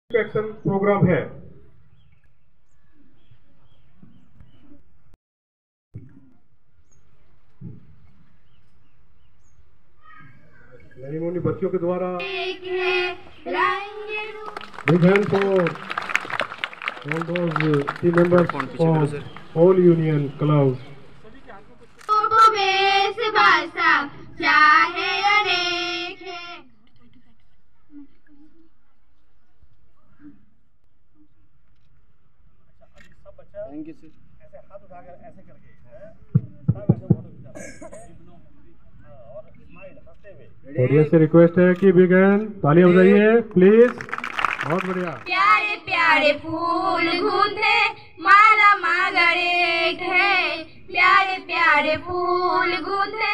Action programme है। Ceremony बच्चों के द्वारा big hand for all those team members of all union clubs. Thank you sir. ऐसे हाथ उठाकर ऐसे करके सब ऐसे फोटो खिंचाओ और स्माइल हंसते हुए। ऑडियंस से रिक्वेस्ट है कि बिग हैंड तालियां बजाइए प्लीज। बहुत बढ़िया। प्यारे प्यारे फूल गूंथे माला मांगरे है, प्यारे प्यारे फूल गूंथे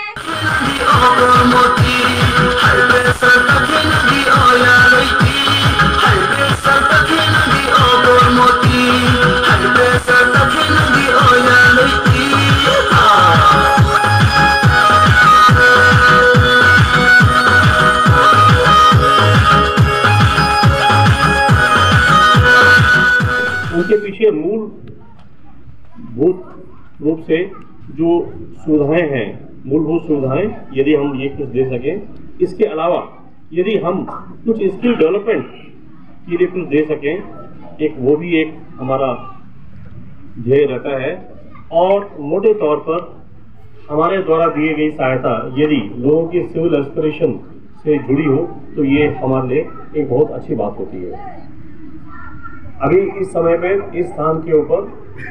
उनके पीछे मूलभूत रूप से जो सुविधाएं हैं, मूलभूत सुविधाएं यदि हम ये कुछ दे सकें, इसके अलावा यदि हम कुछ स्किल डेवलपमेंट के लिए कुछ दे सकें, एक वो भी एक हमारा ध्येय रहता है। और मोटे तौर पर हमारे द्वारा दिए गई सहायता यदि लोगों की सिविल एस्पिरेशन से जुड़ी हो तो ये हमारे लिए एक बहुत अच्छी बात होती है। अभी इस समय पे इस स्थान के ऊपर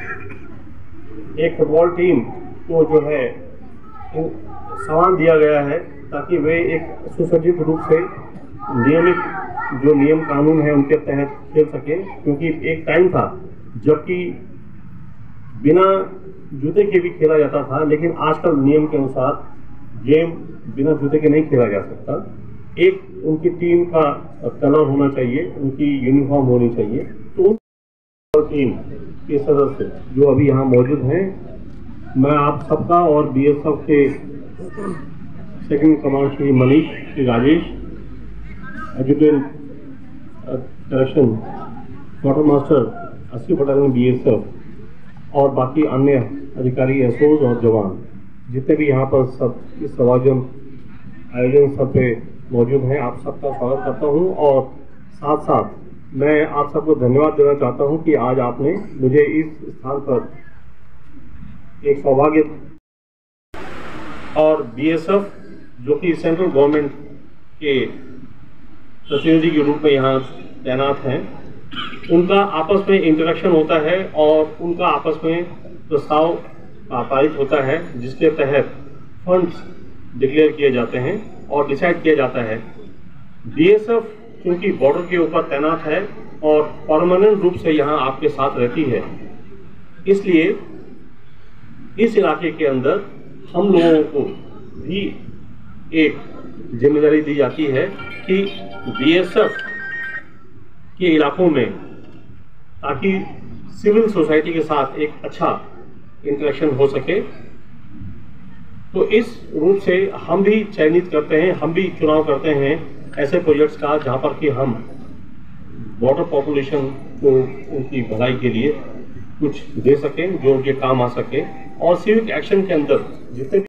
एक फुटबॉल टीम को जो है सामान दिया गया है ताकि वे एक सुसज्जित रूप से नियमित जो नियम कानून है उनके तहत खेल सके, क्योंकि एक टाइम था जबकि बिना जूते के भी खेला जाता था, लेकिन आजकल नियम के अनुसार गेम बिना जूते के नहीं खेला जा सकता। एक उनकी टीम का कलर होना चाहिए, उनकी यूनिफॉर्म होनी चाहिए। तो टीम के सदस्य जो अभी यहाँ मौजूद हैं, मैं आप सबका और बीएसएफ के second command Shri Manish, Shri Rajesh, adjutant correction quartermaster 80 battalion BSF और बाकी अन्य अधिकारी, एसओज और जवान जितने भी यहाँ पर सब इस आयोजन सब पे मौजूद हैं, आप सबका स्वागत करता हूँ। और साथ साथ मैं आप सबको धन्यवाद देना चाहता हूं कि आज आपने मुझे इस स्थान पर एक सौभाग्य और बीएसएफ जो कि सेंट्रल गवर्नमेंट के प्रतिनिधि के रूप में यहाँ तैनात हैं, उनका आपस में इंटरेक्शन होता है और उनका आपस में प्रस्ताव पारित होता है जिसके तहत फंड्स डिक्लेयर किए जाते हैं और डिसाइड किया जाता है। बीएसएफ क्योंकि बॉर्डर के ऊपर तैनात है और परमानेंट रूप से यहाँ आपके साथ रहती है, इसलिए इस इलाके के अंदर हम लोगों को भी एक जिम्मेदारी दी जाती है कि बीएसएफ के इलाकों में ताकि सिविल सोसाइटी के साथ एक अच्छा इंटरेक्शन हो सके, तो इस रूप से हम भी चयनित करते हैं, हम भी चुनाव करते हैं ऐसे प्रोजेक्ट्स का जहां पर कि हम बॉर्डर पॉपुलेशन को उनकी भलाई के लिए कुछ दे सकें जो उनके काम आ सके। और सिविक एक्शन के अंदर जितने